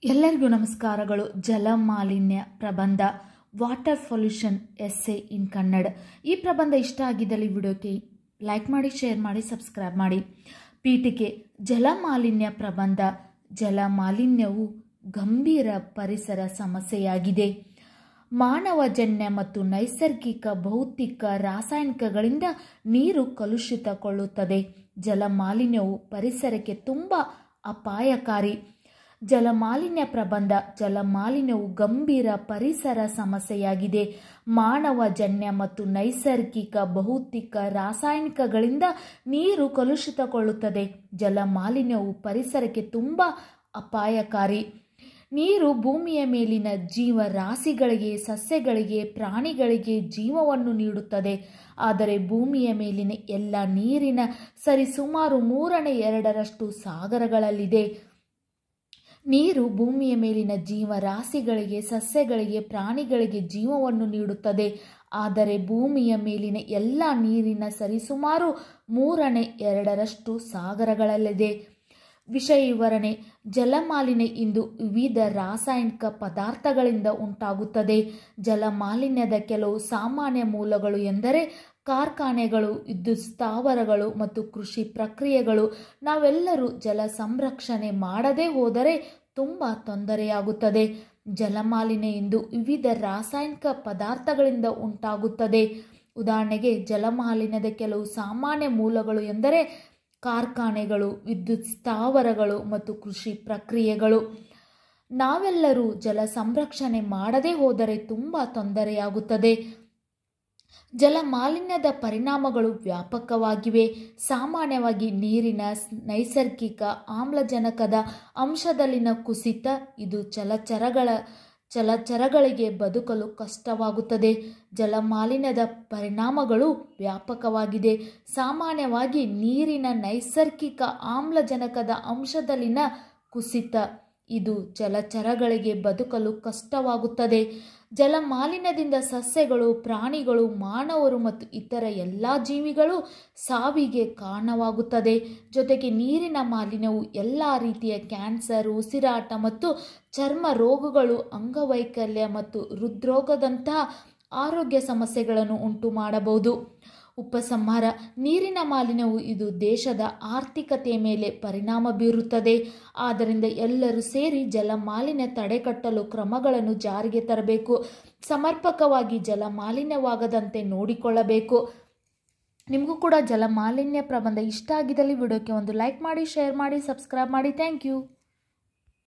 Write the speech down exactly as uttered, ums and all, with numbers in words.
ಎಲ್ಲರಿಗೂ ನಮಸ್ಕಾರಗಳು. ಜಲ ಮಾಲಿನ್ಯ ಪ್ರಬಂಧ water pollution essay in Kannada. ಈ ಪ್ರಬಂಧ ಇಷ್ಟ ಆಗಿದ್ದಲ್ಲಿ ವಿಡಿಯೋಕ್ಕೆ ಲೈಕ್ ಮಾಡಿ, ಶೇರ್ ಮಾಡಿ, ಸಬ್ಸ್ಕ್ರೈಬ್ ಮಾಡಿ. ಪೀಠಿಕೆ: ಜಲ ಮಾಲಿನ್ಯ ಪ್ರಬಂಧ. ಜಲ ಮಾಲಿನ್ಯವು ಗಂಭೀರ ಪರಿಸರ ಸಮಸ್ಯೆಯಾಗಿದೆ. ಮಾನವಜನ್ಯ ಮತ್ತು ನೈಸರ್ಗಿಕ ಭೌತಿಕ ರಾಸಾಯನಿಕಗಳಿಂದ ನೀರು ಕಲುಷಿತಗೊಳ್ಳುತ್ತದೆ. ಜಲ ಮಾಲಿನ್ಯವು ಪರಿಸರಕ್ಕೆ ತುಂಬ ಅಪಾಯಕಾರಿ. ಜಲಮಾಲಿನ್ಯ ಪ್ರಬಂಧ. ಜಲಮಾಲಿನ್ಯವು ಗಂಭೀರ ಪರಿಸರ ಸಮಸ್ಯೆಯಾಗಿದೆ. ಮಾನವಜನ್ಯ ಮತ್ತು ನೈಸರ್ಗಿಕ ಭೌತಿಕ ರಾಸಾಯನಿಕಗಳಿಂದ ನೀರು ಕಲುಷಿತಗೊಳ್ಳುತ್ತದೆ. ಜಲಮಾಲಿನ್ಯವು ಪರಿಸರಕ್ಕೆ ತುಂಬ ಅಪಾಯಕಾರಿ. ನೀರು ಭೂಮಿಯ ಮೇಲಿನ ಜೀವರಾಶಿಗಳಿಗೆ, ಸಸ್ಯಗಳಿಗೆ, ಪ್ರಾಣಿಗಳಿಗೆ ಜೀವವನ್ನು ನೀಡುತ್ತದೆ. ಆದರೆ ಭೂಮಿಯ ಮೇಲಿನ ಎಲ್ಲ ನೀರಿನ ಸರಿಸುಮಾರು ಮೂರನೇ ಎರಡರಷ್ಟು ಸಾಗರಗಳಲ್ಲಿದೆ. ನೀರು ಭೂಮಿಯ ಮೇಲಿನ ಜೀವರಾಶಿಗಳಿಗೆ, ಸಸ್ಯಗಳಿಗೆ, ಪ್ರಾಣಿಗಳಿಗೆ ಜೀವವನ್ನು ನೀಡುತ್ತದೆ. ಆದರೆ ಭೂಮಿಯ ಮೇಲಿನ ಎಲ್ಲ ನೀರಿನ ಸರಿಸುಮಾರು ಮೂರನೇ ಎರಡರಷ್ಟು ಸಾಗರಗಳಲ್ಲಿದೆ. ವಿಷಯ ವಿವರಣೆ: ಜಲಮಾಲಿನ್ಯ ಇಂದು ವಿವಿಧ ರಾಸಾಯನಿಕ ಪದಾರ್ಥಗಳಿಂದ ಉಂಟಾಗುತ್ತದೆ. ಜಲಮಾಲಿನ್ಯದ ಕೆಲವು ಸಾಮಾನ್ಯ ಮೂಲಗಳು ಎಂದರೆ ಕಾರ್ಖಾನೆಗಳು, ವಿದ್ಯುತ್ ಸ್ಥಾವರಗಳು ಮತ್ತು ಕೃಷಿ ಪ್ರಕ್ರಿಯೆಗಳು. ನಾವೆಲ್ಲರೂ ಜಲ ಸಂರಕ್ಷಣೆ ಮಾಡದೇ ಹೋದರೆ ತುಂಬ ತೊಂದರೆಯಾಗುತ್ತದೆ. ಜಲಮಾಲಿನ್ಯ ಇಂದು ವಿವಿಧ ರಾಸಾಯನಿಕ ಪದಾರ್ಥಗಳಿಂದ ಉಂಟಾಗುತ್ತದೆ. ಉದಾಹರಣೆಗೆ, ಜಲಮಾಲಿನ್ಯದ ಕೆಲವು ಸಾಮಾನ್ಯ ಮೂಲಗಳು ಎಂದರೆ ಕಾರ್ಖಾನೆಗಳು, ವಿದ್ಯುತ್ ಸ್ಥಾವರಗಳು ಮತ್ತು ಕೃಷಿ ಪ್ರಕ್ರಿಯೆಗಳು. ನಾವೆಲ್ಲರೂ ಜಲ ಸಂರಕ್ಷಣೆ ಮಾಡದೇ ಹೋದರೆ ತುಂಬ ತೊಂದರೆಯಾಗುತ್ತದೆ. ಜಲಮಾಲಿನ್ಯದ ಪರಿಣಾಮಗಳು ವ್ಯಾಪಕವಾಗಿವೆ. ಸಾಮಾನ್ಯವಾಗಿ ನೀರಿನ ನೈಸರ್ಗಿಕ ಆಮ್ಲಜನಕದ ಅಂಶದಲ್ಲಿನ ಕುಸಿತ. ಇದು ಜಲಚರಗಳ ಜಲಚರಗಳಿಗೆ ಬದುಕಲು ಕಷ್ಟವಾಗುತ್ತದೆ. ಜಲಮಾಲಿನ್ಯದ ಪರಿಣಾಮಗಳು ವ್ಯಾಪಕವಾಗಿದೆ. ಸಾಮಾನ್ಯವಾಗಿ ನೀರಿನ ನೈಸರ್ಗಿಕ ಆಮ್ಲಜನಕದ ಅಂಶದಲ್ಲಿನ ಕುಸಿತ. ಇದು ಜಲಚರಗಳಿಗೆ ಬದುಕಲು ಕಷ್ಟವಾಗುತ್ತದೆ. ಜಲಮಾಲಿನ್ಯದಿಂದ ಸಸ್ಯಗಳು, ಪ್ರಾಣಿಗಳು, ಮಾನವರು ಮತ್ತು ಇತರ ಎಲ್ಲ ಜೀವಿಗಳು ಸಾವಿಗೆ ಕಾರಣವಾಗುತ್ತದೆ. ಜೊತೆಗೆ ನೀರಿನ ಮಾಲಿನ್ಯವು ಎಲ್ಲ ರೀತಿಯ ಕ್ಯಾನ್ಸರ್, ಉಸಿರಾಟ ಮತ್ತು ಚರ್ಮ ರೋಗಗಳು, ಅಂಗವೈಕಲ್ಯ ಮತ್ತು ಹೃದ್ರೋಗದಂತಹ ಆರೋಗ್ಯ ಸಮಸ್ಯೆಗಳನ್ನು ಉಂಟು ಮಾಡಬಹುದು. ಉಪಸಂಹಾರ: ನೀರಿನ ಮಾಲಿನ್ಯವು ಇದು ದೇಶದ ಆರ್ಥಿಕತೆಯ ಮೇಲೆ ಪರಿಣಾಮ ಬೀರುತ್ತದೆ. ಆದ್ದರಿಂದ ಎಲ್ಲರೂ ಸೇರಿ ಜಲಮಾಲಿನ್ಯ ತಡೆಗಟ್ಟಲು ಕ್ರಮಗಳನ್ನು ಜಾರಿಗೆ ತರಬೇಕು. ಸಮರ್ಪಕವಾಗಿ ಜಲಮಾಲಿನ್ಯವಾಗದಂತೆ ನೋಡಿಕೊಳ್ಳಬೇಕು. ನಿಮಗೂ ಕೂಡ ಜಲಮಾಲಿನ್ಯ ಪ್ರಬಂಧ ಇಷ್ಟ ಆಗಿದ್ದಲ್ಲಿ ವಿಡಿಯೋಕ್ಕೆ ಒಂದು ಲೈಕ್ ಮಾಡಿ, ಶೇರ್ ಮಾಡಿ, ಸಬ್ಸ್ಕ್ರೈಬ್ ಮಾಡಿ. Thank you.